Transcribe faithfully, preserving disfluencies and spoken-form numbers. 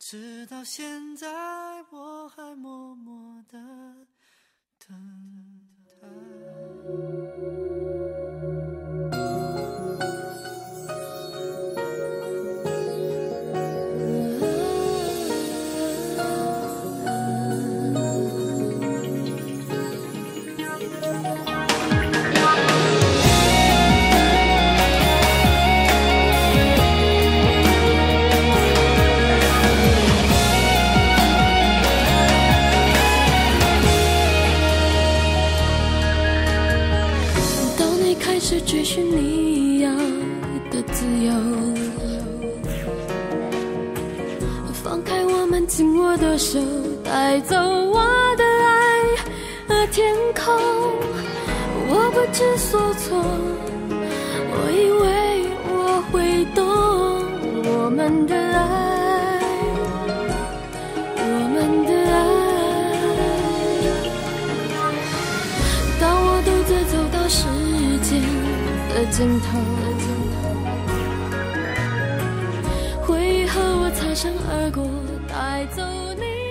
直到现在我还默默地等他。 追寻你要的自由，放开我们紧握的手，带走我的爱和天空。我不知所措，我以为我会懂我们的爱，我们的爱。当我独自走到时间的尽头，回忆和我擦身而过，带走你。